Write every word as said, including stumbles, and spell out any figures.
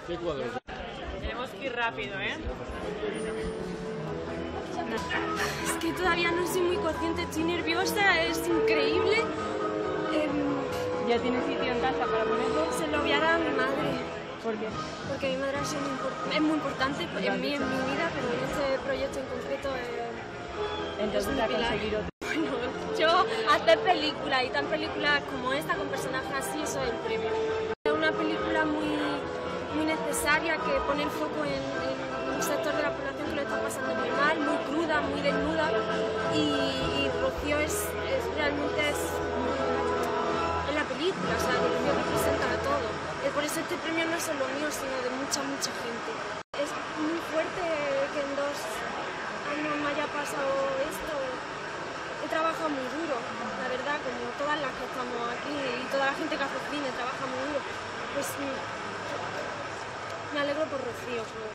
¿Qué cuadros? Tenemos que ir rápido, ¿eh? Es que todavía no soy muy consciente, estoy nerviosa, es increíble. Eh, ¿Ya tienes sitio en casa para ponerlo? se lo voy a dar a mi madre, ¿Por qué? porque mi madre ha sido muy impor- es muy importante en mí, en mi vida, pero en este proyecto en concreto eh, Entonces es ha un pilar. conseguido. Bueno, yo hacer películas y tan películas como esta con personajes así, eso es el premio. Es una película muy, muy necesaria que pone el foco en, en un sector de la población que lo está pasando muy mal, muy cruda, muy desnuda, y, y Rocío es, es realmente es, mm, es la película, o sea, Rocío representa a todo. Y por eso este premio no es solo mío, sino de mucha, mucha gente. Es muy fuerte que en dos años me haya pasado esto. He trabajado muy duro, la verdad, como todas las que estamos aquí y toda la gente que hace cine trabaja muy duro. Pues mm, me alegro por Rocío.